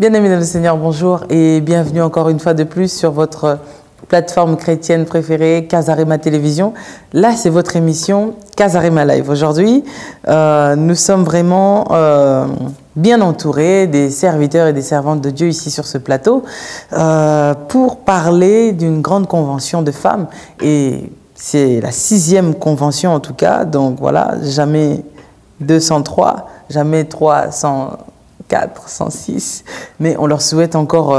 Bien-aimés dans le Seigneur, bonjour et bienvenue encore une fois de plus sur votre plateforme chrétienne préférée, Casarema Télévision. Là, c'est votre émission Casarema Live. Aujourd'hui, nous sommes vraiment bien entourés des serviteurs et des servantes de Dieu ici sur ce plateau pour parler d'une grande convention de femmes. Et c'est la 6e convention en tout cas, donc voilà, jamais 203, jamais 304, 106, mais on leur souhaite encore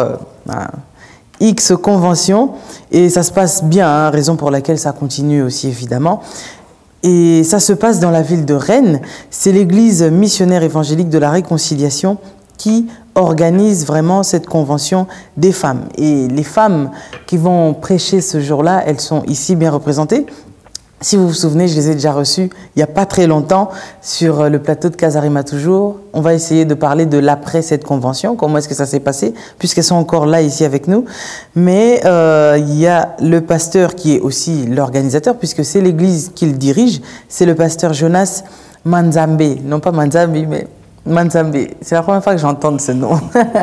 X conventions et ça se passe bien, hein, raison pour laquelle ça continue aussi évidemment. Et ça se passe dans la ville de Rennes. C'est l'église missionnaire évangélique de la Réconciliation qui organise vraiment cette convention des femmes. Et les femmes qui vont prêcher ce jour-là, elles sont ici bien représentées. Si vous vous souvenez, je les ai déjà reçues il n'y a pas très longtemps sur le plateau de Casarema toujours. On va essayer de parler de l'après cette convention, comment est-ce que ça s'est passé, puisqu'elles sont encore là ici avec nous. Mais il y a le pasteur qui est aussi l'organisateur, puisque c'est l'église qu'il dirige. C'est le pasteur Jonas Manzambe. Non pas Manzambe, mais Manzambe. C'est la première fois que j'entends ce nom.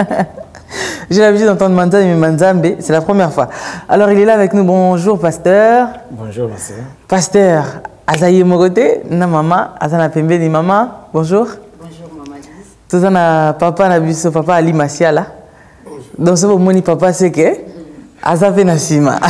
J'ai l'habitude d'entendre Manzambe, mais Manzambe, c'est la première fois. Alors, il est là avec nous. Bonjour, pasteur. Bonjour, monsieur. Pasteur, Azaye Mogote, na maman, Azana Pembe ni maman. Bonjour. Bonjour, maman Lise. Tout ça, na papa, na biso, papa Ali Masiala. Donc, ce moni papa, c'est que Azafe Nasima.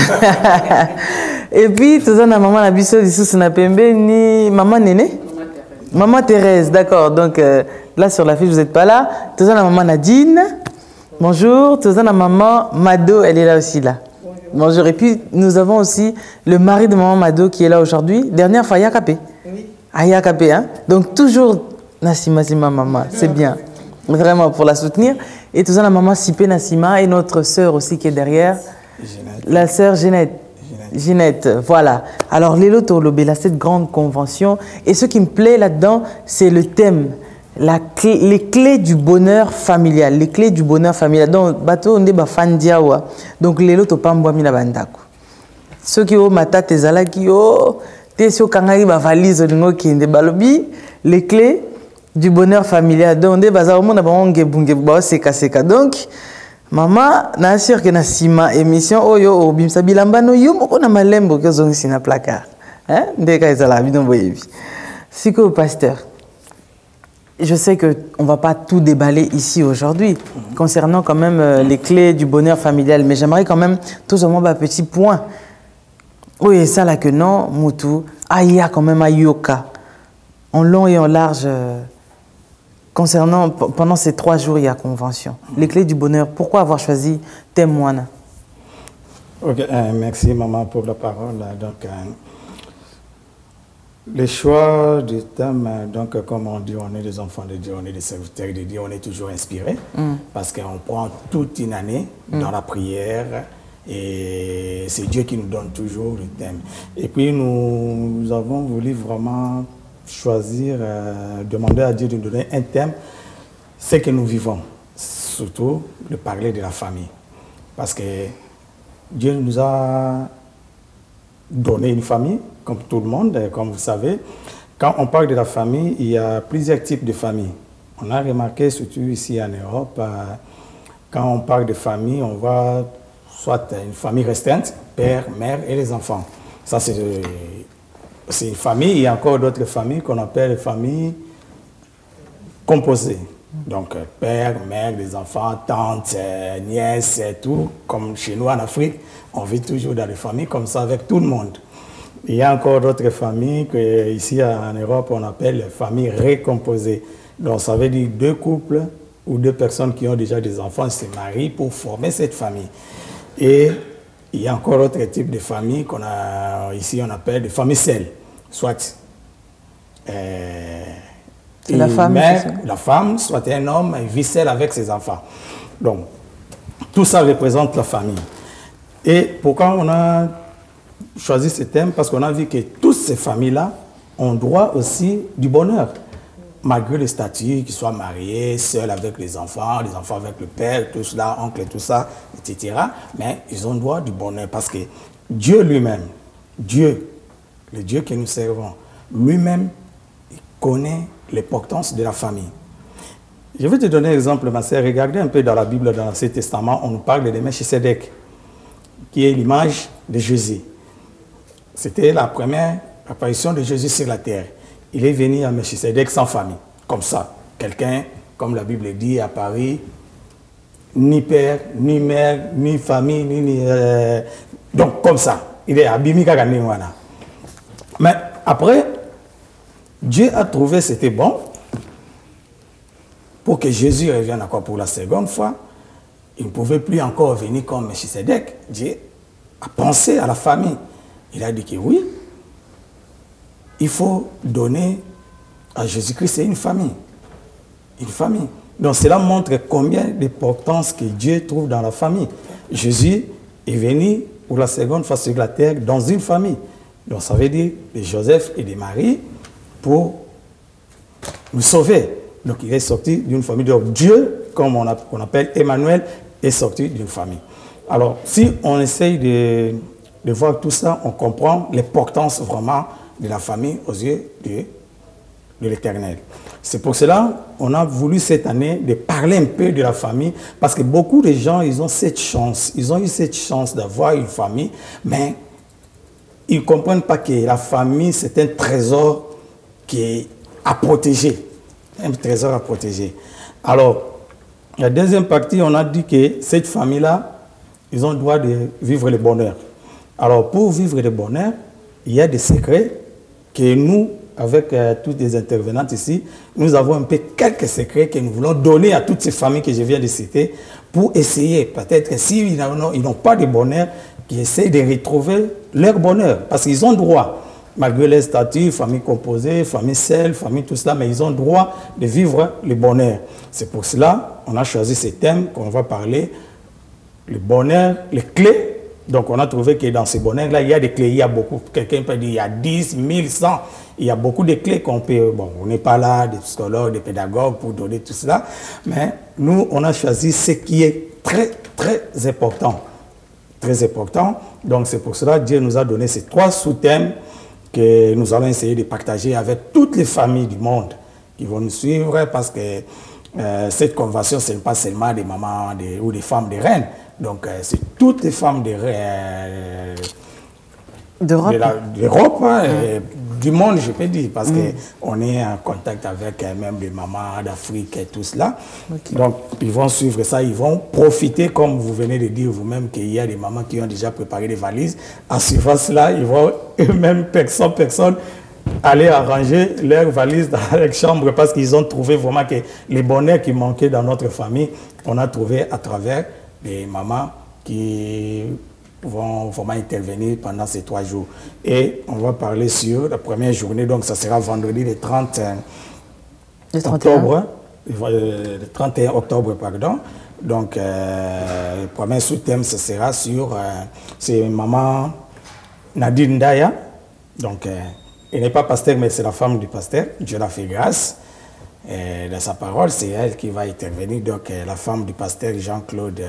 Et puis, tout ça, na maman, na biso, dissous, na Pembe ni maman Néné. Maman Thérèse, d'accord. Donc, là, sur la fiche, vous n'êtes pas là. Tout ça, na maman Nadine. Bonjour, tout ça, la maman Mado, elle est là aussi là. Bonjour. Et puis nous avons aussi le mari de maman Mado qui est là aujourd'hui. Dernière fois, Yakapé. Oui. Ah, Yakapé, hein. Donc toujours Nassima Sima maman, c'est bien. Vraiment pour la soutenir. Et tout ça, la maman Sipé Nassima et notre sœur aussi qui est derrière. Ginette. La sœur Ginette, voilà. Alors, Lélo Torlobé, là, cette grande convention. Et ce qui me plaît là-dedans, c'est le thème. Les clés du bonheur familial, les clés du bonheur familial. Donc, bateau on est fandiawa. Donc, les loto pamboa mina bandako. Ceux qui ont mata tezala qui ont tesio kangari ba valise lingo qui ende balobi les clés du bonheur familial. Donc, on est bazar mon abonge bunge ba seka seka. Donc, maman na sûr que na sima émission oyo obimsa bilamba no yo moko na malembo que zongi sina placard. Hein? Ndeka ezala bidon boyebi. Siko pasteur. Je sais qu'on ne va pas tout déballer ici aujourd'hui, concernant quand même les clés du bonheur familial, mais j'aimerais quand même tout au moins un petit point. Oui, ça là que non, Moutou, il y a quand même Ayoka, en long et en large, concernant, pendant ces 3 jours, il y a convention. Les clés du bonheur, pourquoi avoir choisi Témoin? Ok, merci maman pour la parole. Donc, le choix du thème, donc comme on dit, on est des enfants de Dieu, on est des serviteurs de Dieu, on est toujours inspirés parce qu'on prend toute une année dans la prière et c'est Dieu qui nous donne toujours le thème. Et puis nous avons voulu vraiment choisir, demander à Dieu de nous donner un thème, ce que nous vivons, surtout de parler de la famille. Parce que Dieu nous a donné une famille, comme tout le monde, comme vous savez. Quand on parle de la famille, il y a plusieurs types de familles. On a remarqué, surtout ici en Europe, quand on parle de famille, on voit soit une famille restreinte, père, mère et les enfants. Ça, c'est une famille. Il y a encore d'autres familles qu'on appelle les familles composées. Donc, père, mère, les enfants, tantes, nièces, tout. Comme chez nous en Afrique, on vit toujours dans des familles comme ça avec tout le monde. Il y a encore d'autres familles qu'ici en Europe, on appelle les familles récomposées. Donc, ça veut dire 2 couples ou 2 personnes qui ont déjà des enfants se marient pour former cette famille. Et il y a encore d'autres types de familles qu'on a ici, on appelle des familles seules. Soit la femme, soit un homme, il vit seul avec ses enfants. Donc, tout ça représente la famille. Et pourquoi on a choisi ce thème? Parce qu'on a vu que toutes ces familles-là ont droit aussi du bonheur. Malgré le statut, qu'ils soient mariés, seuls avec les enfants avec le père, tout cela, oncle, tout ça, etc. Mais ils ont droit du bonheur parce que Dieu lui-même, Dieu, le Dieu que nous servons, lui-même, il connaît l'importance de la famille. Je vais te donner un exemple, ma sœur. Regardez un peu dans la Bible, dans l'Ancien Testament, on nous parle de Melchisedec, qui est l'image de Jésus. C'était la première apparition de Jésus sur la terre. Il est venu à Melchisedec sans famille, comme ça. Quelqu'un, comme la Bible dit, à Paris, ni père, ni mère, ni famille, donc comme ça. Il est abîmé. Mais après, Dieu a trouvé c'était bon pour que Jésus revienne encore pour la seconde fois. Il ne pouvait plus encore venir comme Melchisedec. Dieu a pensé à la famille. Il a dit que oui, il faut donner à Jésus-Christ une famille. Une famille. Donc cela montre combien d'importance que Dieu trouve dans la famille. Jésus est venu pour la seconde fois sur la terre dans une famille. Donc ça veut dire de Joseph et de Marie pour nous sauver. Donc il est sorti d'une famille. Donc Dieu, comme on appelle Emmanuel, est sorti d'une famille. Alors si on essaye de voir tout ça, on comprend l'importance vraiment de la famille aux yeux de l'Éternel. C'est pour cela qu'on a voulu cette année de parler un peu de la famille, parce que beaucoup de gens, ils ont cette chance, ils ont eu cette chance d'avoir une famille, mais ils ne comprennent pas que la famille, c'est un trésor qui est à protéger. Un trésor à protéger. Alors, la deuxième partie, on a dit que cette famille-là, ils ont le droit de vivre le bonheur. Alors, pour vivre le bonheur, il y a des secrets que nous, avec toutes les intervenantes ici, nous avons un peu quelques secrets que nous voulons donner à toutes ces familles que je viens de citer pour essayer, peut-être, s'ils n'ont pas de bonheur, qu'ils essaient de retrouver leur bonheur. Parce qu'ils ont droit, malgré les statuts, famille composée, famille seule, famille tout cela, mais ils ont droit de vivre le bonheur. C'est pour cela qu'on a choisi ces thèmes qu'on va parler, le bonheur, les clés. Donc on a trouvé que dans ces bonheurs-là, il y a des clés, il y a beaucoup. Quelqu'un peut dire il y a 10, 1000, 100. Il y a beaucoup de clés qu'on peut... Bon, on n'est pas là, des psychologues, des pédagogues pour donner tout cela. Mais nous, on a choisi ce qui est très, très important. Très important. Donc c'est pour cela que Dieu nous a donné ces 3 sous-thèmes que nous allons essayer de partager avec toutes les familles du monde qui vont nous suivre, parce que cette convention, ce n'est pas seulement des mamans ou des femmes des reines. Donc, c'est toutes les femmes d'Europe, hein, du monde, je peux dire, parce qu'on est en contact avec même des mamans d'Afrique et tout cela. Okay. Donc, ils vont suivre ça, ils vont profiter, comme vous venez de dire vous-même, qu'il y a des mamans qui ont déjà préparé des valises. En suivant cela, ils vont eux-mêmes, personne, aller arranger leurs valises dans leur chambre, parce qu'ils ont trouvé vraiment que les bonheurs qui manquaient dans notre famille, on a trouvé à travers des mamans qui vont vraiment intervenir pendant ces 3 jours. Et on va parler sur la première journée, donc ça sera vendredi le 30 octobre. Le 31 octobre, pardon. Donc, le premier sous-thème, ce sera sur c'est maman Nadine Ndaya. Donc, elle n'est pas pasteur, mais c'est la femme du pasteur. Dieu l'a fait grâce. Dans sa parole, c'est elle qui va intervenir. Donc, la femme du pasteur Jean-Claude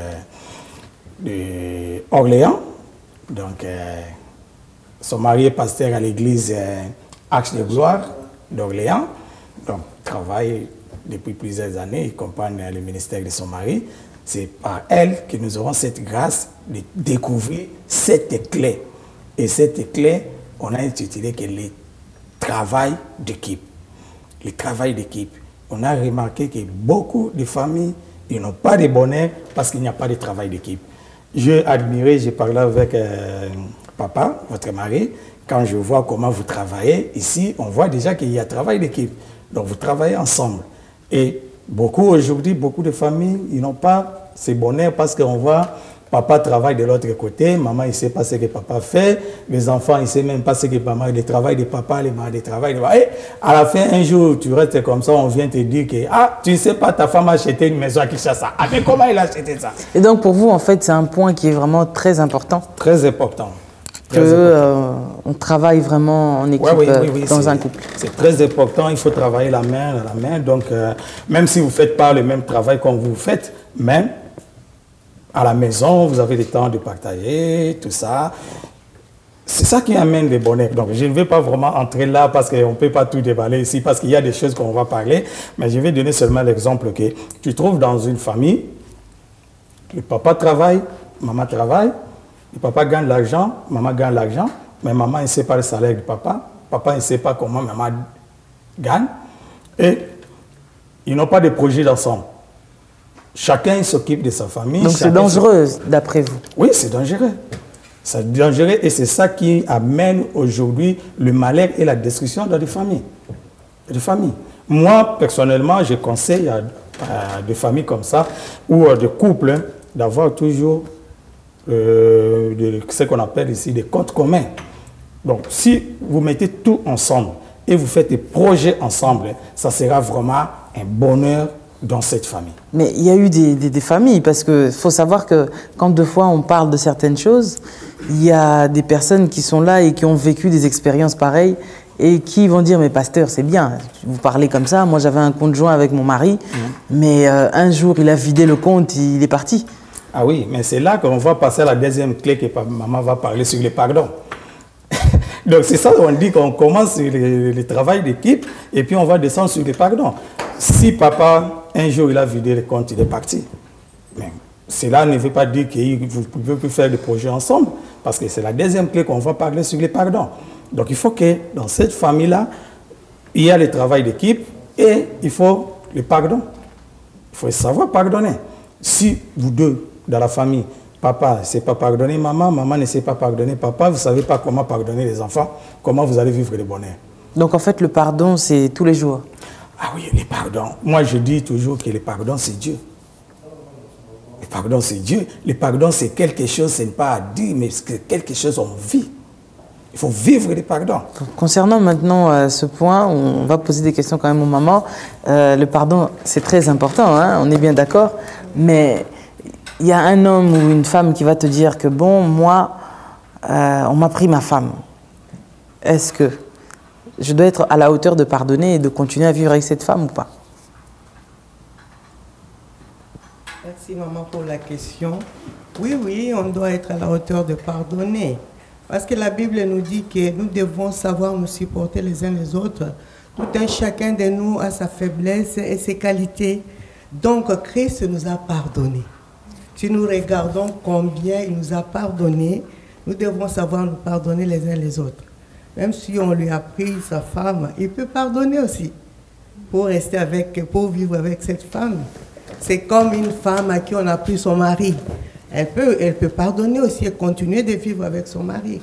de Orléans. Donc, son mari est pasteur à l'église Arche de Gloire d'Orléans. Donc, il travaille depuis plusieurs années. Il accompagne le ministère de son mari. C'est par elle que nous aurons cette grâce de découvrir cette clé. Et cette clé, on a intitulé que le travail d'équipe. Le travail d'équipe. On a remarqué que beaucoup de familles, ils n'ont pas de bonheur parce qu'il n'y a pas de travail d'équipe. J'ai admiré, j'ai parlé avec papa, votre mari, quand je vois comment vous travaillez, ici, on voit déjà qu'il y a travail d'équipe. Donc vous travaillez ensemble. Et beaucoup aujourd'hui, beaucoup de familles, ils n'ont pas ce bonheur parce qu'on voit papa travaille de l'autre côté, maman, il ne sait pas ce que papa fait, les enfants, ils ne savent même pas ce que maman, le travail de papa, les mamans, le travail de papa. Et à la fin, un jour, tu restes comme ça, on vient te dire que, ah, tu ne sais pas, ta femme a acheté une maison à Kinshasa. Ah, mais comment elle a acheté ça? Et donc, pour vous, en fait, c'est un point qui est vraiment très important. Très important. On travaille vraiment en équipe, oui, dans un couple. C'est très important, il faut travailler la main à la main. Donc, même si vous ne faites pas le même travail comme vous faites, même à la maison, vous avez le temps de partager, tout ça. C'est ça qui amène le bonheur. Donc, je ne vais pas vraiment entrer là parce qu'on ne peut pas tout déballer ici, parce qu'il y a des choses qu'on va parler, mais je vais donner seulement l'exemple que tu trouves dans une famille, le papa travaille, maman travaille, le papa gagne l'argent, maman gagne l'argent, mais maman ne sait pas le salaire du papa, papa ne sait pas comment maman gagne, et ils n'ont pas de projet ensemble. Chacun s'occupe de sa famille. Donc c'est dangereux, d'après vous? Oui, c'est dangereux. C'est dangereux et c'est ça qui amène aujourd'hui le malheur et la destruction dans les familles. Moi, personnellement, je conseille à des familles comme ça ou à des couples d'avoir toujours ce qu'on appelle ici des comptes communs. Donc, si vous mettez tout ensemble et vous faites des projets ensemble, ça sera vraiment un bonheur dans cette famille. Mais il y a eu des familles, parce qu'il faut savoir que quand deux fois on parle de certaines choses, il y a des personnes qui sont là et qui ont vécu des expériences pareilles et qui vont dire, mais pasteur, c'est bien, vous parlez comme ça, moi j'avais un compte joint avec mon mari, mais un jour il a vidé le compte, il est parti. Ah oui, mais c'est là qu'on va passer à la deuxième clé que maman va parler sur le pardon. Donc c'est ça qu'on dit qu'on commence sur le travail d'équipe et puis on va descendre sur le pardon. Si papa, un jour il a vidé le compte, il est parti. Mais cela ne veut pas dire que vous ne pouvez plus faire des projets ensemble, parce que c'est la deuxième clé qu'on va parler sur le pardon. Donc il faut que dans cette famille-là, il y a le travail d'équipe et il faut le pardon. Il faut savoir pardonner. Si vous deux, dans la famille, papa ne sait pas pardonner maman, maman ne sait pas pardonner papa, vous ne savez pas comment pardonner les enfants, comment vous allez vivre le bonheur. Donc en fait, le pardon, c'est tous les jours. Ah oui, le pardon. Moi, je dis toujours que le pardon, c'est Dieu. Le pardon, c'est Dieu. Le pardon, c'est quelque chose, ce n'est pas à dire, mais c'est quelque chose qu'on vit. Il faut vivre le pardon. Concernant maintenant ce point, on va poser des questions quand même aux mamans. Le pardon, c'est très important, hein, on est bien d'accord. Mais il y a un homme ou une femme qui va te dire que, bon, moi, on m'a pris ma femme. Est-ce que je dois être à la hauteur de pardonner et de continuer à vivre avec cette femme ou pas? Merci maman pour la question. Oui, on doit être à la hauteur de pardonner. Parce que la Bible nous dit que nous devons savoir nous supporter les uns les autres. Tout un chacun de nous a sa faiblesse et ses qualités. Donc Christ nous a pardonné. Si nous regardons combien il nous a pardonné, nous devons savoir nous pardonner les uns les autres. Même si on lui a pris sa femme, il peut pardonner aussi pour rester avec, pour vivre avec cette femme. C'est comme une femme à qui on a pris son mari. Elle peut pardonner aussi et continuer de vivre avec son mari.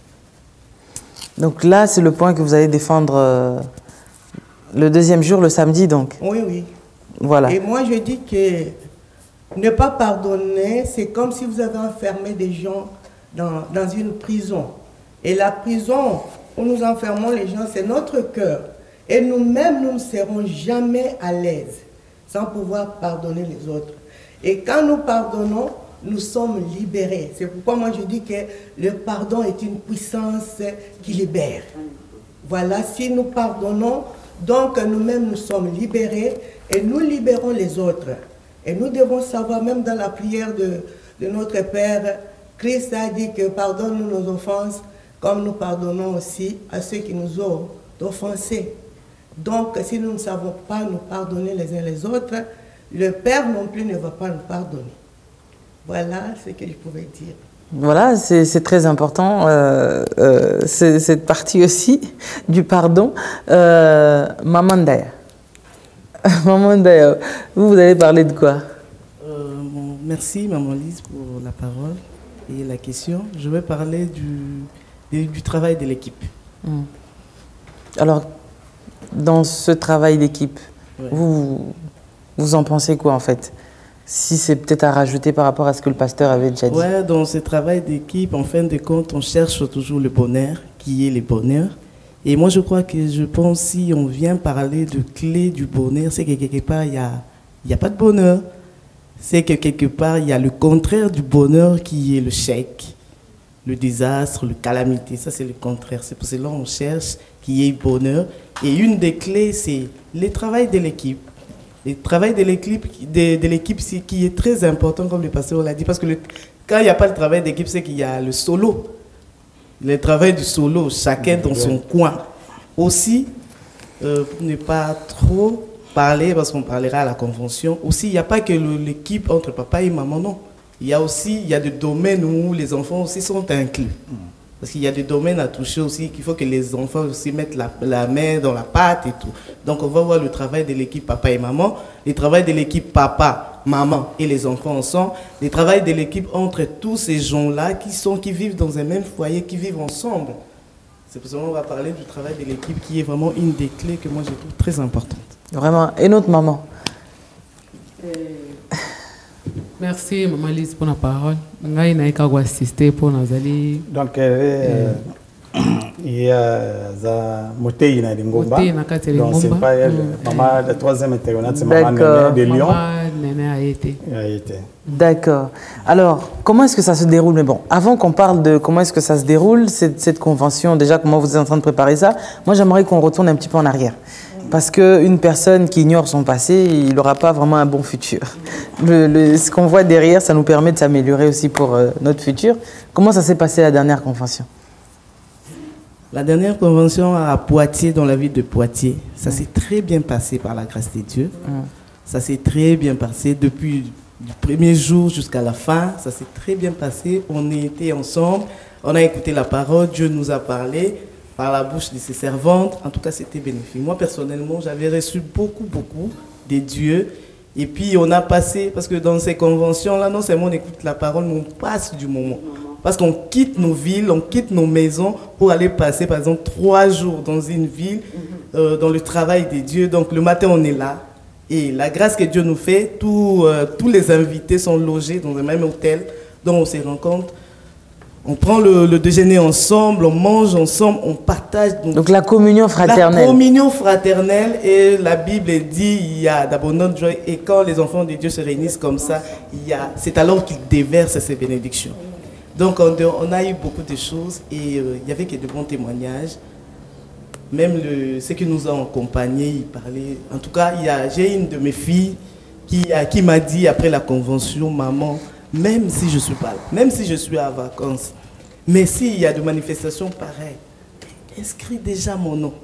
Donc là, c'est le point que vous allez défendre le deuxième jour, le samedi donc. Oui. Voilà. Et moi, je dis que ne pas pardonner, c'est comme si vous avez enfermé des gens dans une prison. Et la prison où nous enfermons les gens, c'est notre cœur. Et nous-mêmes, nous ne serons jamais à l'aise sans pouvoir pardonner les autres. Et quand nous pardonnons, nous sommes libérés. C'est pourquoi moi je dis que le pardon est une puissance qui libère. Voilà, si nous pardonnons, donc nous-mêmes nous sommes libérés et nous libérons les autres. Et nous devons savoir, même dans la prière de notre Père, Christ a dit que pardonne-nous nos offenses comme nous pardonnons aussi à ceux qui nous ont offensés. Donc si nous ne savons pas nous pardonner les uns les autres, le Père non plus ne va pas nous pardonner. Voilà ce que je pouvais dire. Voilà, c'est très important, cette partie aussi du pardon. Maman Ndaya. Maman Ndaya, vous allez parler de quoi? Merci Maman Lise pour la parole et la question. Je vais parler du travail de l'équipe. Alors, dans ce travail d'équipe, ouais, vous en pensez quoi en fait? Si c'est peut-être à rajouter par rapport à ce que le pasteur avait déjà dit. Oui, dans ce travail d'équipe, en fin de compte, on cherche toujours le bonheur, qui est le bonheur. Et moi, je crois que, je pense, si on vient parler de clé du bonheur, c'est que quelque part, il n'y a pas de bonheur. C'est que quelque part, il y a le contraire du bonheur qui est le chèque, le désastre, le calamité. Ça, c'est le contraire. C'est pour cela qu'on cherche qu'il y ait bonheur. Et une des clés, c'est le travail de l'équipe. Le travail de l'équipe, c'est qui est très important, comme le pasteur l'a dit, parce que quand il n'y a pas le travail d'équipe, c'est qu'il y a le solo. Le travail du solo, chacun dans son coin. Aussi, pour ne pas trop parler, parce qu'on parlera à la convention, aussi, il n'y a pas que l'équipe entre papa et maman, non. Il y a des domaines où les enfants aussi sont inclus. Parce qu'il y a des domaines à toucher aussi, qu'il faut que les enfants aussi mettent la main dans la pâte et tout. Donc on va voir le travail de l'équipe papa et maman, le travail de l'équipe papa, maman et les enfants ensemble, le travail de l'équipe entre tous ces gens-là qui vivent dans un même foyer, qui vivent ensemble. C'est pour ça qu'on va parler du travail de l'équipe qui est vraiment une des clés que moi je trouve très importante. Vraiment. Et notre maman? Merci, Maman Lise, pour la parole. Je assister pour nous aller. Donc, il y a Motei na Lingomba. Donc, c'est pas elle. Maman, la troisième intervenante, c'est Maman Néné de Lyon. Maman Néné a été. D'accord. Alors, comment est-ce que ça se déroule? Mais bon, avant qu'on parle de comment est-ce que ça se déroule, cette convention, déjà, comment vous êtes en train de préparer ça, moi, j'aimerais qu'on retourne un petit peu en arrière. Parce qu'une personne qui ignore son passé, il n'aura pas vraiment un bon futur. Ce qu'on voit derrière, ça nous permet de s'améliorer aussi pour notre futur. Comment ça s'est passé la dernière convention? La dernière convention à Poitiers, dans la ville de Poitiers, ça s'est très bien passé par la grâce de Dieu. Ça s'est très bien passé depuis le premier jour jusqu'à la fin. Ça s'est très bien passé. On était ensemble, on a écouté la parole, Dieu nous a parlé par la bouche de ses servantes. En tout cas, c'était bénéfique. Moi, personnellement, j'avais reçu beaucoup de Dieu. Et puis, on a passé, parce que dans ces conventions-là, non seulement on écoute la parole, mais on passe du moment. Parce qu'on quitte nos villes, on quitte nos maisons pour aller passer, par exemple, 3 jours dans une ville, dans le travail de Dieu. Donc, le matin, on est là. Et la grâce que Dieu nous fait, tous les invités sont logés dans le même hôtel dont on se rencontre. On prend le déjeuner ensemble, on mange ensemble, on partage. Donc la communion fraternelle. La communion fraternelle, et la Bible dit il y a d'abondantes joies, et quand les enfants de Dieu se réunissent comme ça, c'est alors qu'ils déversent ces bénédictions. Donc on a eu beaucoup de choses et il y avait que de bons témoignages. Même ceux qui nous ont accompagnés, ils parlaient. En tout cas, j'ai une de mes filles qui m'a dit après la convention, maman, même si je suis pas là, même si je suis à vacances, mais s'il y a des manifestations pareilles, inscris déjà mon nom.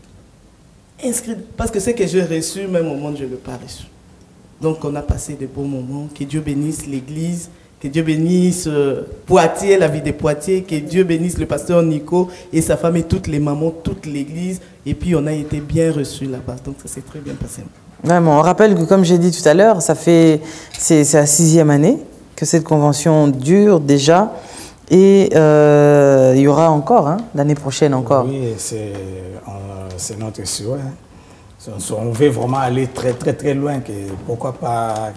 Inscris, parce que ce que j'ai reçu, même au monde, je ne l'ai pas reçu. Donc on a passé de beaux moments. Que Dieu bénisse l'église, que Dieu bénisse Poitiers, la vie de Poitiers, que Dieu bénisse le pasteur Nico et sa femme et toutes les mamans, toute l'église. Et puis on a été bien reçus là-bas. Donc ça s'est très bien passé. Vraiment, on rappelle que comme j'ai dit tout à l'heure, c'est la 6e année que cette convention dure déjà, et il y aura encore, l'année prochaine encore. Oui, c'est notre souhait. On veut vraiment aller très très très loin, pourquoi pas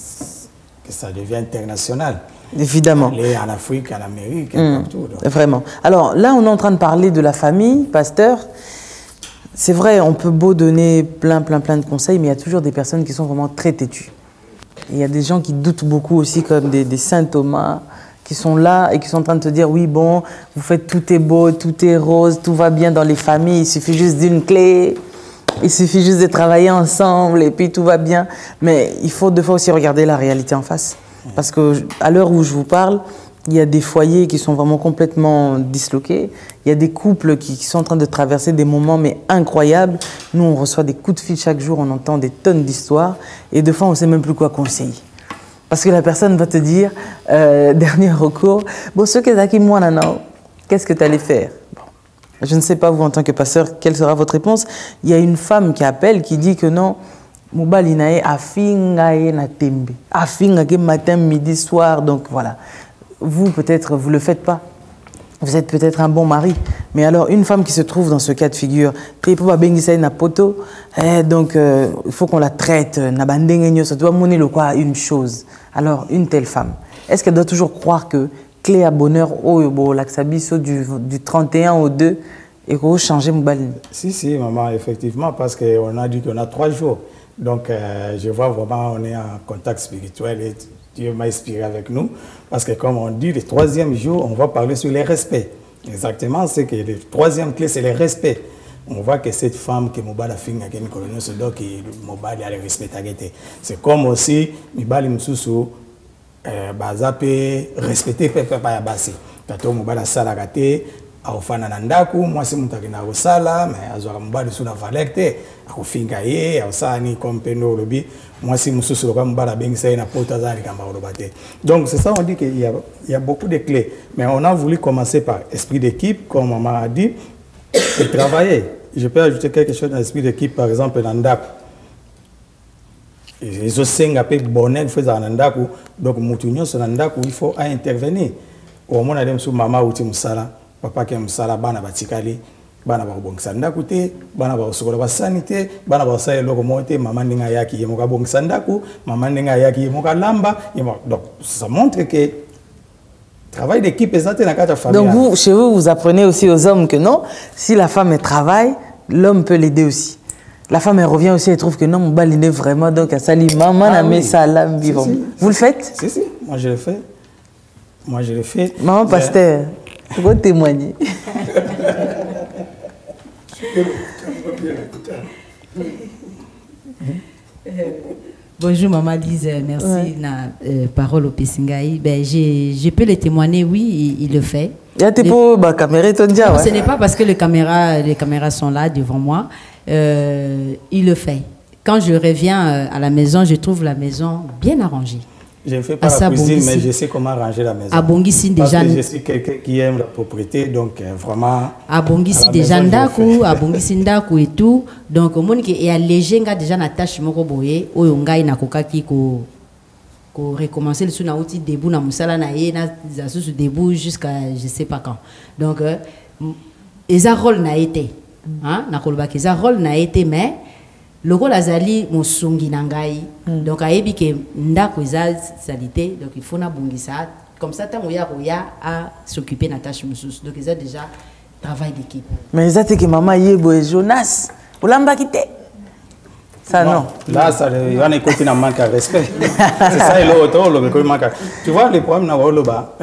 que ça devienne international. Évidemment. Aller en Afrique, en Amérique, partout. Donc. Vraiment. Alors là, on est en train de parler de la famille, pasteur. C'est vrai, on peut beau donner plein de conseils, mais il y a toujours des personnes qui sont vraiment très têtues. Il y a des gens qui doutent beaucoup aussi, comme des saint Thomas, qui sont là et qui sont en train de te dire, oui, bon, vous faites tout est beau, tout est rose, tout va bien dans les familles, il suffit juste d'une clé, il suffit juste de travailler ensemble et puis tout va bien. Mais il faut des fois aussi regarder la réalité en face. Parce qu'à l'heure où je vous parle, il y a des foyers qui sont vraiment complètement disloqués. Il y a des couples qui sont en train de traverser des moments mais incroyables. Nous, on reçoit des coups de fil chaque jour, on entend des tonnes d'histoires. Et des fois, on ne sait même plus quoi conseiller. Parce que la personne va te dire, dernier recours, bon, ce que tu as moi, non, qu'est-ce que tu allais faire? Bon. Je ne sais pas, vous, en tant que pasteur, quelle sera votre réponse? Il y a une femme qui appelle, qui dit que non, Moubali nae afingae na tembe. Afingae matin, midi, soir, donc voilà. Vous, peut-être, vous ne le faites pas. Vous êtes peut-être un bon mari. Mais alors, une femme qui se trouve dans ce cas de figure, donc il faut qu'on la traite. Ça doit mener le quoi une chose. Alors, une telle femme, est-ce qu'elle doit toujours croire que clé à bonheur, du 31 au 2, et qu'on changer mon bal? Si, maman, effectivement, parce qu'on a dit qu'on a 3 jours. Donc, je vois vraiment, on est en contact spirituel et Dieu m'a inspiré avec nous. Parce que, comme on dit, le 3e jour, on va parler sur les respects. Exactement, c'est que le 3e clé, c'est le respect. On voit que cette femme qui m'a la fille qui m'a le respect. C'est comme aussi, Mibali Msusu, respecter Papa Yabasi. Tato mobala salagate, aofana na ndaku mwasi mutaki na osala mais azwaka mobali sous la valeur te akofinga ye aosani comme peno lobi mwasi mususu loka mobala bengisa ye na poto azali kamba oloba te. Donc c'est ça, on dit qu'il y a beaucoup de clés, mais on a voulu commencer par esprit d'équipe comme maman a dit et travailler. Je peux ajouter quelque chose dans l'esprit d'équipe, par exemple dans ndaku ils ont cinq appels bonheur faisant dans ndaku, donc mutunyo sur ndaku il faut intervenir. Au moment où on a maman ou musala papa qui musala bana batikali bana ba bongisa ndaku te bana ba sokola ba sanité bana ba sa eloko mote maman ninga yaki yemoka bongisa ndaku maman ninga yaki yemoka lamba donc ça montre que travail d'équipe est dans la famille. Donc vous, chez vous, vous apprenez aussi aux hommes que non, si la femme travaille, l'homme peut l'aider aussi. La femme elle revient aussi et trouve que non, mon bal il est vraiment donc à sali maman a mis ça là vivant. Vous le faites? Si, moi je le fais. Moi je le fais. Maman pasteur, vous témoignez. Bonjour Maman Lise, merci na parole au Pessingaï. Ben je peux le témoigner, oui, il le fait. Il y a des pour la caméra et tout déjà. Non, ce n'est pas parce que les caméras sont là devant moi. Il le fait. Quand je reviens à la maison, je trouve la maison bien arrangée. Je ne fais pas la cuisine, mais je sais comment arranger la maison. À Bongisi déjà. Parce que je suis quelqu'un qui aime la propriété, donc vraiment. À Bongisi déjà ndaku, à Bongisi ndaku et tout. Donc au monde qui est allégé, déjà na tâche moko boye, o yonga ina kokaki ko recommencer le sous na outil debout na musala na ye na zasu debout jusqu'à je sais pas quand. Donc les rôle n'a été, hein, na kolba que rôle n'a été mais logo lazali mosungi nangai donc ayebi ke ndako eza salité donc il faut na bongisa comme ça tant oya à s'occuper na tâche mususu donc ils ont déjà travail d'équipe. Mais ils ont dit que maman yebo et Jonas olamba kité ça non là ça il va écouter na manque de respect. C'est ça et l'autre le manque. Tu vois les problèmes na woloba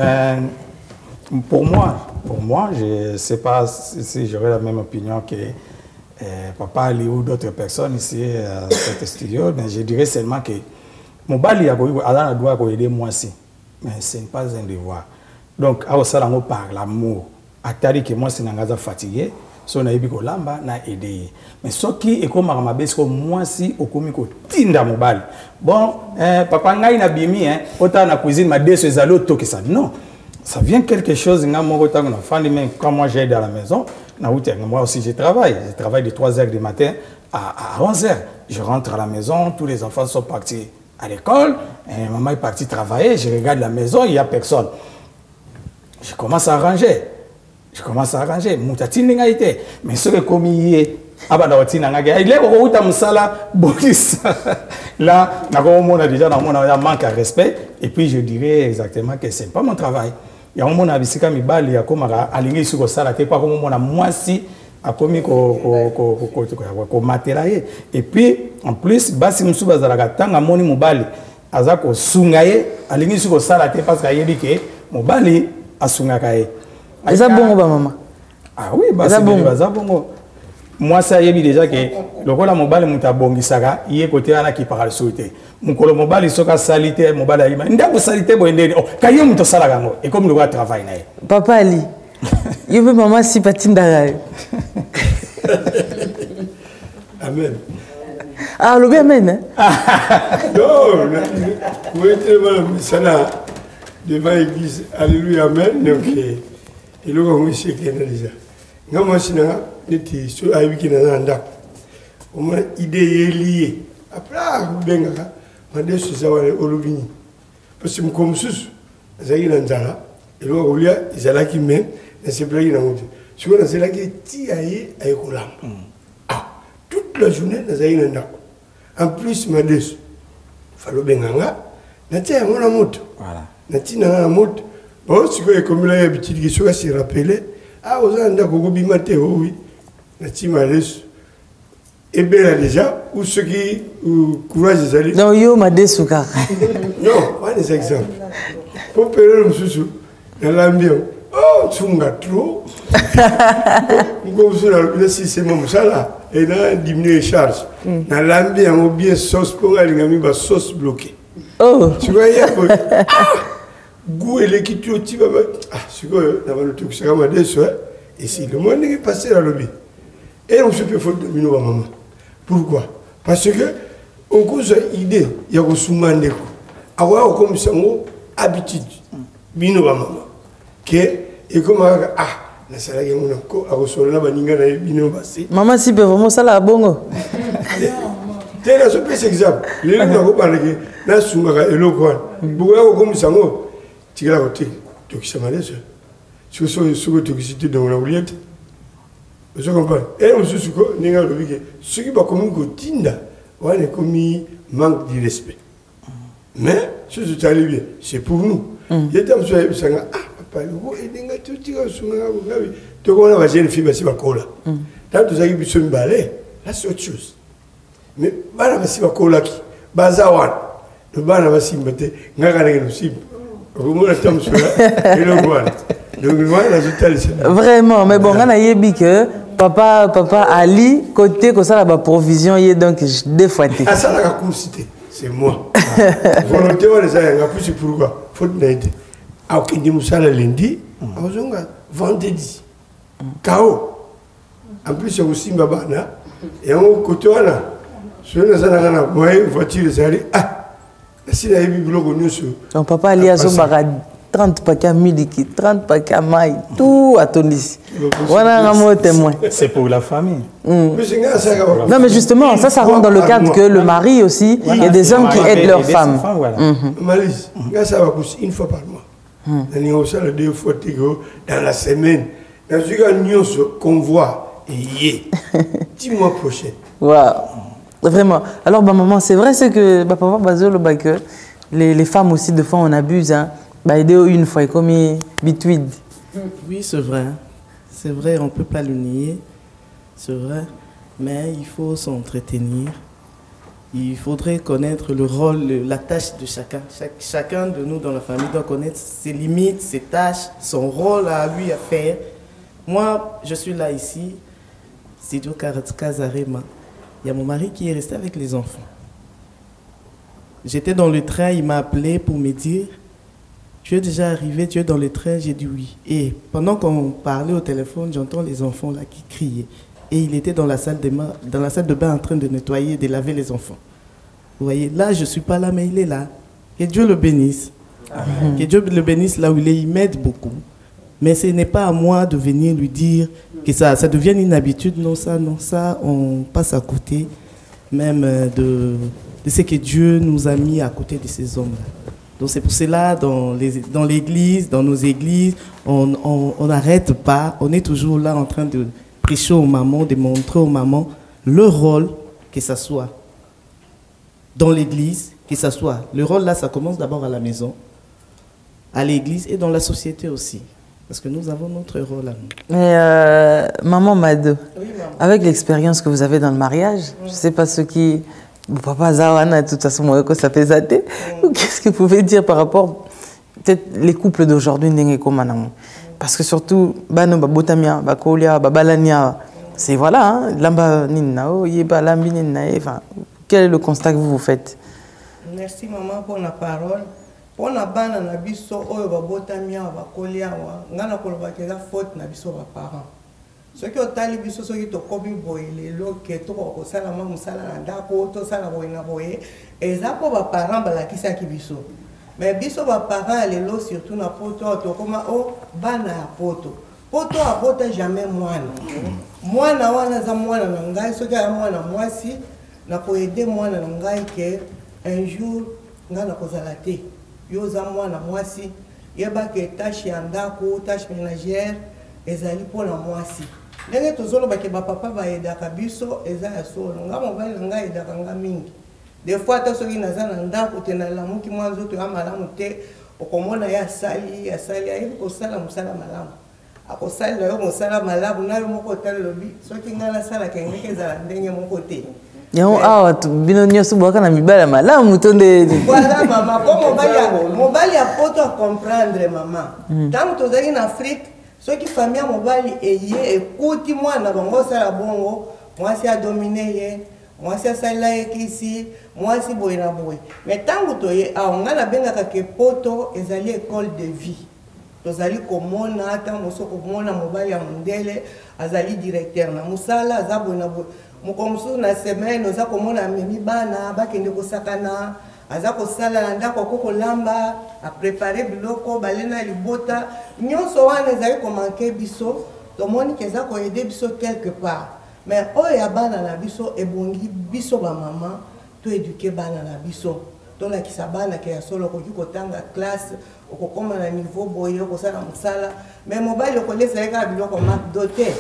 pour moi je sais pas si j'aurais la même opinion que Papa Ali ou d'autres personnes ici à cet studio, mais je dirais seulement que mon bali a doit aider moi aussi, mais ce n'est pas un devoir. Donc, à ça on parle l'amour. À tari que moi c'est n'engageant fatigué, so na ibiko lamba na aider. Mais ce qui est comme ma base comme moi si au comico tinda mon bali. Bon, papa ngai na bimi autant na cuisine ma deux ces allo to que ça. Non, ça vient quelque chose nga mon autant na fan mais quand moi j'aide à la maison. Moi aussi, je travaille de 3h du matin à 11h. Je rentre à la maison, tous les enfants sont partis à l'école, et maman est partie travailler, je regarde la maison, il n'y a personne. Je commence à arranger. Moutatine n'a été. Mais ce que comme il est, il est au Musala, là, on a déjà un manque de respect, et puis je dirais exactement que ce n'est pas mon travail. Il y a un moment où mi bali ya komara alingi sur sala te pas comme on a mwasi a komi ko matelaye et puis en plus basi musuba zalaka tanga moni mobali azako sungaye alingi sur sala te parce que yebi ke mobali asungaka ye eza bongo ba maman ah oui basi baza bongo moi ça yebi déjà que lokola mobali mutabongisaka ye côté ana ki parle souté mukolo mobali soka salité mobali ayima ndako salité boendeni oh kaye muto sala gango et comme le va travailler nae papa Ali yo be maman si patinda amen ah le bien amen non vous êtes mal sana devant l'église alléluia amen donc et le gars monsieur qui est déjà ngamo sina neti so ayi ki na ndako au moins idée liée après benga mande so zawale olubini parce que comme sus zayi na nzala et le gars izala ki men na se blague na mutu sur na zela ki ti ayi kolam ah toute la journée na zayi na ndako en plus mande falo benga nga na tia mona moto voilà na tina na moto bon si ko comme la habitude qui soit se rappeler ah aux anda ko bimate oui na timales et bien déjà ou ceux qui courage des alliés non yo made suka non pas des exemples pour perdre le sous dans l'ambiance oh tunga trop comme ça le système ça là et là diminuer les charges dans l'ambiance bien sauce pour aller gagner ba sauce bloquée oh tu vois goût et l'équité tu vas ah c'est quoi d'avoir le truc c'est comme des soins Et si le monde est passé dans le lobby, et on se peut faire de maman. Pourquoi? Parce que, on cause une idée, il y a un soumane. Alors, comme ça, habitude, bino maman. Et comme, ah, la salle est a reçu la baninga na bino basé. Maman, si peut vraiment ça là, bongo. T'es là, ce petit exemple. Les gens n'ont pas parlé que, là, soumara et l'eau, quoi. Beaucoup comme ça, tu as la côté, tu as malaise. Tu as toxicité dans la oubliette. Vous comprenez? Et on se dit que, ce qui va comme un tinda, on a commis manque de respect. Mais, ce qui est allé bien, c'est pour nous. Il y a des gens qui disent, ah, papa, tu vois, la jeune fille, c'est ma cola. Tant que tu as eu besoin de balai, là, c'est autre chose. Mais, bana c'est ma cola qui, bazawan, le bana va s'y mettre, n'a rien de possible. Vraiment, la tombe sur là, et le voile. Vraiment, mais bon, on a dit que papa Ali, côté que ça, la provision, il est donc défouetté. Ah, ça, la courcité, c'est moi. Volonté, on les a plus, c'est pourquoi. Faut n'aider. Alors qu'il dit, ça, le lundi, vendredi. K.O. En plus, c'est aussi ma bana. Et on côté, on a. Sur les années, moi, voiture, les allées. Ah, si la bibliothèque, on est donc, papa Ali a son barade. 30 paquets miliki, 30 paquets maï, tout à Tunis. Voilà un témoin. C'est pour la famille. Non, mais justement, ça rentre dans le cadre que le mari aussi, il y a des hommes qui aident leurs femmes. Malise, ça va pousser une fois par mois. Deux fois dans la semaine. Dans ce qu'on voit, et 10 mois prochain. Waouh, vraiment. Alors, maman, c'est vrai, c'est que papa Bazolo, que les femmes aussi, de fois, on abuse. Hein. Bah, une fois, comme bituide. Oui, c'est vrai. C'est vrai, on ne peut pas le nier. C'est vrai. Mais il faut s'entretenir. Il faudrait connaître le rôle, la tâche de chacun. Chacun de nous dans la famille doit connaître ses limites, ses tâches, son rôle à lui à faire. Moi, je suis là ici. C'est Dio Kazarema. Il y a mon mari qui est resté avec les enfants. J'étais dans le train, il m'a appelé pour me dire: tu es déjà arrivé, tu es dans le train? J'ai dit oui. Et pendant qu'on parlait au téléphone, j'entends les enfants là qui criaient. Et il était dans la salle de bain en train de nettoyer, de laver les enfants. Vous voyez, là, je ne suis pas là, mais il est là. Que Dieu le bénisse. Amen. Que Dieu le bénisse là où il est, il m'aide beaucoup. Mais ce n'est pas à moi de venir lui dire que ça devienne une habitude. Non, ça, on passe à côté même de ce que Dieu nous a mis à côté de ces hommes-là. Donc c'est pour cela, dans l'église, dans nos églises, on n'arrête pas, on est toujours là en train de prêcher aux mamans, de montrer aux mamans le rôle, que ça soit dans l'église, que ça soit. Le rôle là, ça commence d'abord à la maison, à l'église et dans la société aussi. Parce que nous avons notre rôle à nous. Mais maman Mado, oui, maman, avec l'expérience que vous avez dans le mariage, je ne sais pas ce qui... Papa Zawana, de toute façon, ça fait zater. Qu'est-ce que vous pouvez dire par rapport peut-être les couples d'aujourd'hui? Parce que surtout, bano babotamia, bakolia, babalania, c'est voilà, hein, lamba ninao, yeba lambi ninae. Enfin, quel est le constat que vous faites? Merci maman pour la parole. Pour la bana na biso oyo babotamia, bakolia, ngana koloba keza faute na biso ba parents. Ce qui est allé biso so qui to kobi boye lelo ke to ko sala ma musala na ndako to sala boye na boye ezapo ba parents ba la kisa ki biso mais biso ba parents lelo surtout na poto to koma o bana poto a poto jamais mwana wana za mwana na ngai so ka mwana mwasi na ko aider mwana na ngai ke un jour ngana ko zala te yo za mwana mwasi yeba ke tâche ya ndako tâche ménagère ezali pona mwasi. Ndenge tozoloba ke ba papa ba edaka biso eza ya solo nga mobali nga edaka nga mingi. Des fois ta soki naza na ndako te na lamuki mwanzo to ya malamu te okomona ya sali ayebi kosala mosala malamu. Akosala yo mosala malamu na yo moko tala lobi soki nga nasala kengeke ezala ndenge moko te. Yango awa bino nyonso bwaka na mibala malamu tonde. Voilà mama, ko mobali ya poto a comprendre mama. Tant tozali na Afrique ceux qui famille mobali eye ekuti mwana bango sala bongo mwasi a dominé ye mwasi a sala ye kisi mwasi boye na boye mais tango toye a ngana benga ka ke poto ezali école de vie tozali komona ata moso komona mobali ya mondele azali directeur na musala azabo na mokomso na semaine oza komona memi bana bakende kosakana aza kosala na ndako kokolamba aprepare biloko balena libota nyonso wana ezali komanke biso tomoni ke eza koyede biso quelque part mais oyo ya bana na biso ebongi biso bamama toeduke bana na biso tolakisa bana ke ya solo okoki kotanga classe okokoma na niveau boye okosala mosala mais mobali okolesa ye kaka biloko makdo te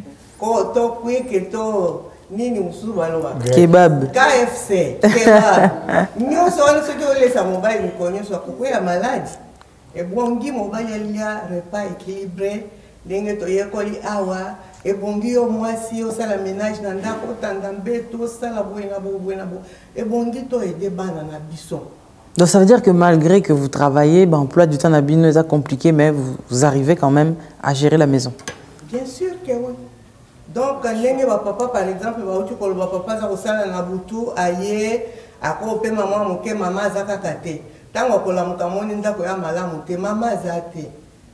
to kwike to nini mosusu baloba kebab KFC kebab nyonso wana soki olesa mobali mikolo nyonso akokwea maladi ebongi mobali alia repas équilibré ndenge toyekoli awa ebongi yo mwasi osala ménage na ndako otanda mbeto osala boye na bo ebongi toyede bana na biso. Donc ça veut dire que malgré que vous travaillez, emploi du temps na bino est compliqué, mais vous arrivez quand même à gérer la maison. Bien sûr que oui. Donc ndenge ba papa par exemple ba uti ko ba papa za kosala na butu aye akope mama moke mama azaka kate tango kola mukamoni ndako ya malamu te mama azate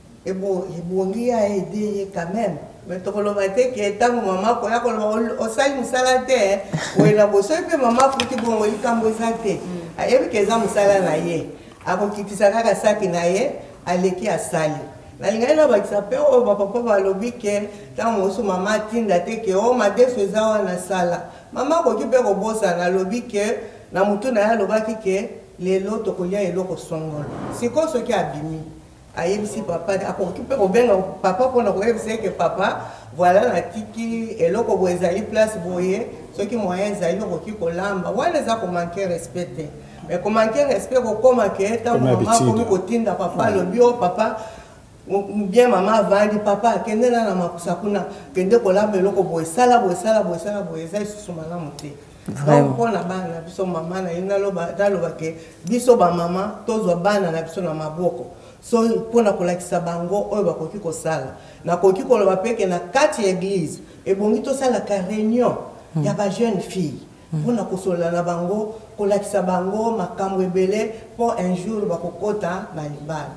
ebongi ya aider quand même mais to koloba te ke tango mama ko ya koloba osali musala te wena boso pe mama futi bongo ikambo zate ayebi ke za musala na ye akokitisa kaka saki na ye aleki asali nalingai na bakisa pe oyo bapapa balobi ke ntango mosusu mama atinda te ke o madeso eza wana sala mama akoki mpe kobosana alobi ke na mutu na ye alobaki ke lelo tokolia eloko songolo sikoyo soki abimi ayebisi papa akoki mpe kobenga papa mpona koyebisa ke papa voilà natiki eloko boye ezali place boye soki moyen ezali okoki kolamba wana eza komanke respect te mais komanke respect kokoma ke ntango mama akomi kotinda papa alobi o papa bien maman avandi papa akende na makusa kuna kende kolamba eloko boye sala boye eza lisusu malamu te donc mpona bana na biso mama na ye naloba ke biso bamama tozwa bana na biso na maboko so mpona kolakisa bango oyo bakoki kosala nakoki koloba peke na kati ya église ebongi tosalaka réunion ya bajeune fille mpona kosolola na bango kolakisa bango makambo ebele mpo un jour bakokota na libala.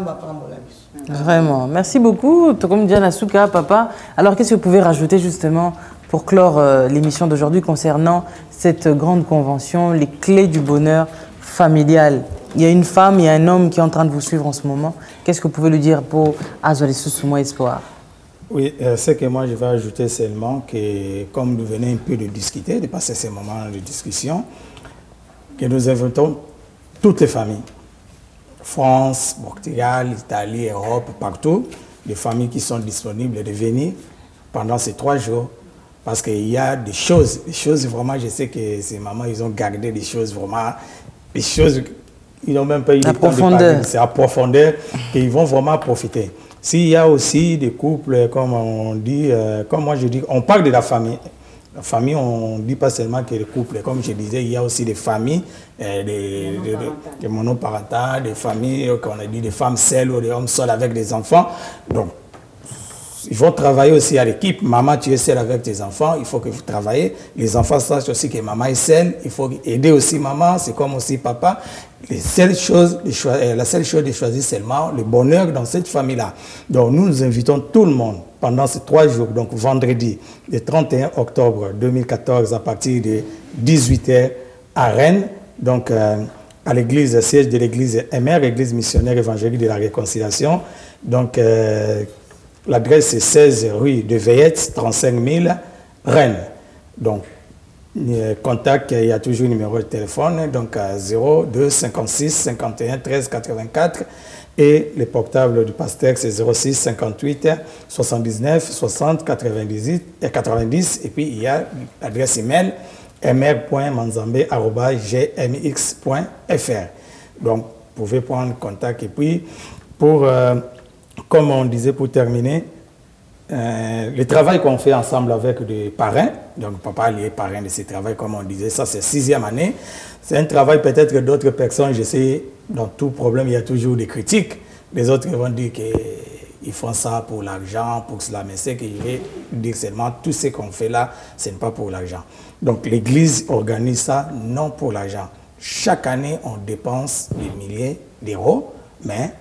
Vraiment. Merci beaucoup, Tokom Diana Souka, papa. Alors, qu'est-ce que vous pouvez rajouter justement pour clore l'émission d'aujourd'hui concernant cette grande convention, les clés du bonheur familial? Il y a une femme, il y a un homme qui est en train de vous suivre en ce moment. Qu'est-ce que vous pouvez lui dire pour Azwali Soussouma Espoir? Oui, ce que moi je vais ajouter seulement que comme nous venons un peu de discuter, de passer ces moments de discussion, que nous invitons toutes les familles. France, Portugal, Italie, Europe, partout, des familles qui sont disponibles de venir pendant ces 3 jours. Parce qu'il y a des choses vraiment, je sais que ces mamans, ils ont gardé des choses vraiment, des choses, ils n'ont même pas eu le temps de parler, c'est à profondeur, qu'ils vont vraiment profiter. S'il y a aussi des couples, comme on dit, comme moi je dis, on parle de la famille. La famille, on ne dit pas seulement que les couples, comme je disais, il y a aussi des familles, des monoparentales, des familles, qu'on a dit des femmes seules ou des hommes seuls avec des enfants. Donc, il faut travailler aussi à l'équipe. Maman, tu es seule avec tes enfants, il faut que vous travaillez. Les enfants sachent aussi que maman est seule, il faut aider aussi maman, c'est comme aussi papa. La seule chose de choisir seulement le bonheur dans cette famille-là. Donc, nous invitons tout le monde pendant ces 3 jours, donc vendredi, le 31 octobre 2014, à partir de 18h à Rennes, donc à l'église, siège de l'église MR, église missionnaire évangélique de la réconciliation. Donc, l'adresse est 16 rue de Veillette, 35 000, Rennes. Donc, contact, il y a toujours un numéro de téléphone, donc 02 56 51 13 84. Et le portable du pasteur, c'est 06 58 79 60 90. Et puis, il y a l'adresse email mr.manzambe@gmx.fr. Donc, vous pouvez prendre contact. Et puis, comme on disait pour terminer, le travail qu'on fait ensemble avec des parrains, donc papa est parrain de ce travail, comme on disait, ça c'est 6e année. C'est un travail peut-être que d'autres personnes, je sais, dans tout problème, il y a toujours des critiques. Les autres vont dire qu'ils font ça pour l'argent, pour cela, mais c'est que je vais dire seulement, tout ce qu'on fait là, ce n'est pas pour l'argent. Donc l'Église organise ça non pour l'argent. Chaque année, on dépense des milliers d'euros, mais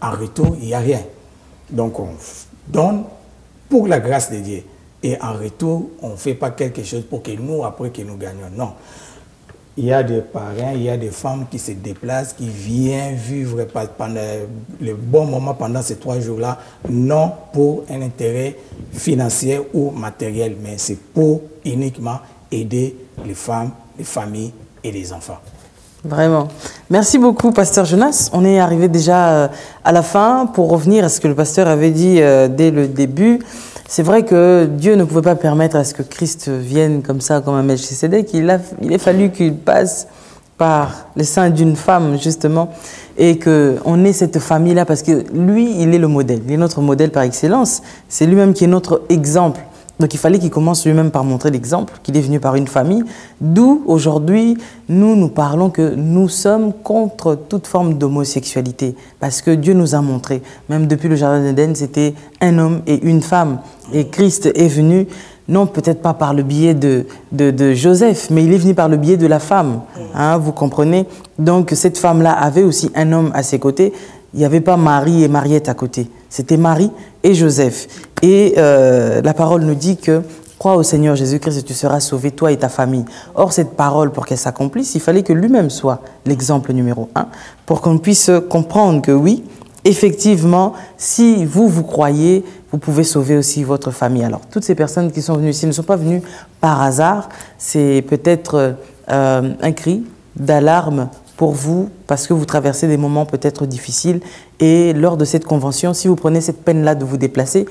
en retour, il n'y a rien. Donc on donne pour la grâce de Dieu. Et en retour, on ne fait pas quelque chose pour que nous, après que nous gagnions. Non. Il y a des parents, il y a des femmes qui se déplacent, qui viennent vivre pendant le bon moment pendant ces 3 jours-là, non pour un intérêt financier ou matériel, mais c'est pour uniquement aider les femmes, les familles et les enfants. Vraiment. Merci beaucoup, Pasteur Jonas. On est arrivé déjà à la fin. Pour revenir à ce que le pasteur avait dit dès le début, c'est vrai que Dieu ne pouvait pas permettre à ce que Christ vienne comme ça, comme un Melchisédek. Il a fallu qu'il passe par le sein d'une femme, justement, et qu'on ait cette famille-là, parce que lui, il est le modèle. Il est notre modèle par excellence. C'est lui-même qui est notre exemple. Donc il fallait qu'il commence lui-même par montrer l'exemple, qu'il est venu par une famille, d'où aujourd'hui nous parlons que nous sommes contre toute forme d'homosexualité, parce que Dieu nous a montré, même depuis le Jardin d'Éden, c'était un homme et une femme. Et Christ est venu, non peut-être pas par le biais de Joseph, mais il est venu par le biais de la femme, hein, vous comprenez. Donc cette femme-là avait aussi un homme à ses côtés. Il n'y avait pas Marie et Mariette à côté, c'était Marie et Joseph. Et la parole nous dit que crois au Seigneur Jésus-Christ et tu seras sauvé, toi et ta famille. Or, cette parole, pour qu'elle s'accomplisse, il fallait que lui-même soit l'exemple numéro 1, pour qu'on puisse comprendre que oui, effectivement, si vous croyez, vous pouvez sauver aussi votre famille. Alors, toutes ces personnes qui sont venues ici ne sont pas venues par hasard, c'est peut-être un cri d'alarme pour vous, parce que vous traversez des moments peut-être difficiles. Et lors de cette convention, si vous prenez cette peine-là de vous déplacer,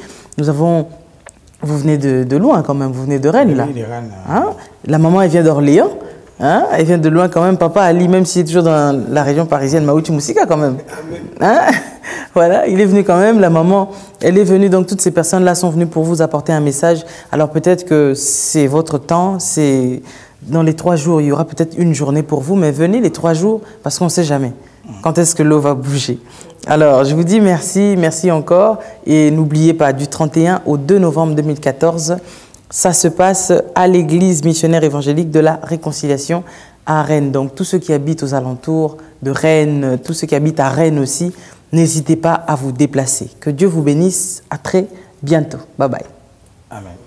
vous venez de loin quand même, vous venez de Rennes, là. Oui, de Rennes. Hein? La maman, elle vient d'Orléans, hein? Elle vient de loin quand même. Papa Ali, même s'il est toujours dans la région parisienne, Maouti Moussika quand même. Hein? Voilà, il est venu quand même, la maman, elle est venue, donc toutes ces personnes-là sont venues pour vous apporter un message. Alors peut-être que c'est votre temps, c'est... Dans les 3 jours, il y aura peut-être une journée pour vous, mais venez les 3 jours parce qu'on ne sait jamais quand est-ce que l'eau va bouger. Alors, je vous dis merci, merci encore. Et n'oubliez pas, du 31 au 2 novembre 2014, ça se passe à l'église missionnaire évangélique de la Réconciliation à Rennes. Donc, tous ceux qui habitent aux alentours de Rennes, tous ceux qui habitent à Rennes aussi, n'hésitez pas à vous déplacer. Que Dieu vous bénisse. À très bientôt. Bye bye. Amen.